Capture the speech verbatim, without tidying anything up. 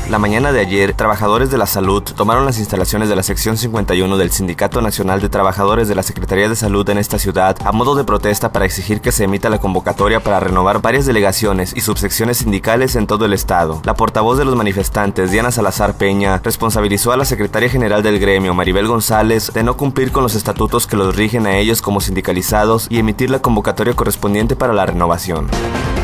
La mañana de ayer, trabajadores de la salud tomaron las instalaciones de la sección cincuenta y uno del Sindicato Nacional de Trabajadores de la Secretaría de Salud en esta ciudad a modo de protesta para exigir que se emita la convocatoria para renovar varias delegaciones y subsecciones sindicales en todo el estado. La portavoz de los manifestantes, Diana Salazar Peña, responsabilizó a la secretaria general del gremio, Maribel González, de no cumplir con los estatutos que los rigen a ellos como sindicalizados y emitir la convocatoria correspondiente para la renovación.